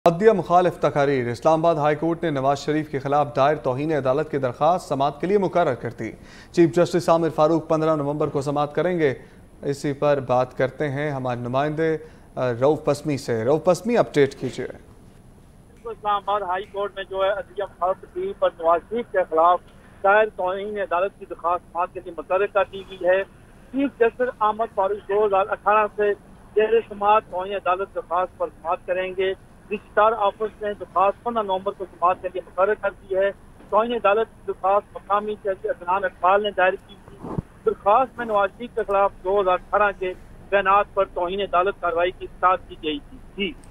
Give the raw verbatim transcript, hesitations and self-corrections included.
अदिया मुखालिफ तकारीर। Islamabad high court ने नवाज शरीफ के खिलाफ दायर तौहीन अदालत की दरख्वास्त समाअत के लिए मुकर्रर कर दी। चीफ जस्टिस आमिर फारूक पंद्रह नवंबर को समाअत करेंगे। इसी पर बात करते हैं हमारे नुमाइंदे रऊफ पस्मी से। रऊफ पस्मी, अपडेट कीजिए। इस्लामाबाद हाई कोर्ट में जो है अदिया मुखालिफ तकरीर पर नवाज शरीफ के खिलाफ दायर तौहीन अदालत की दरख्वास्त समाअत के लिए मुकर्रर कर दी गई है। चीफ जस्टिस आमिर फारूक दो हजार अठारह से जेर समाअत तौहीन अदालत दरख्वास्त पर समाअत करेंगे। रजिस्ट्रार ऑफिस ने दरख्वास्त पंद्रह नवंबर को समाअत के लिए मुकर्रर कर दी है। तौहीन अदालत की दरख्वास्त मकामी जज अदनान इकबाल ने दायर की थी। दरख्वास्त में नवाज शरीफ के खिलाफ दो हजार अठारह के बयानात पर तौहीन अदालत कार्रवाई की इत्तलाह की गई थी।